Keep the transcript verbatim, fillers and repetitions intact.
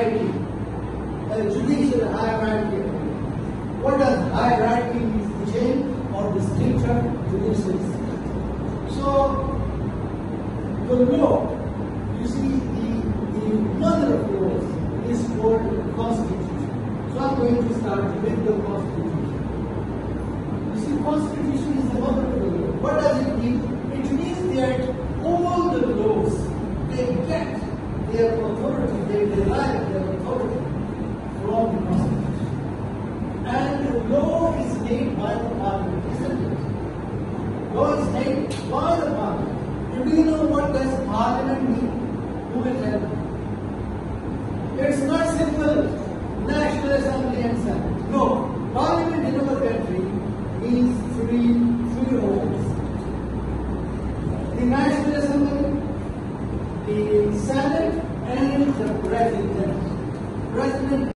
hierarchy, a judicial hierarchy. What does hierarchy mean? The chain or the structure judicial system. So, the law, you see, the, the mother of laws is called the Constitution. So I'm going to start with the Constitution. You see, Constitution is the mother of the law. What does it mean? It means that all the laws, they get their authority, they derive their authority from the Constitution. And the law is made by the Parliament, isn't it? Law is made by the Parliament. And do you know what does Parliament mean? Who will tell me? It's not simple National Assembly and Senate. No, Parliament in our country means three, three homes. The National Assembly, the Senate, and the President. President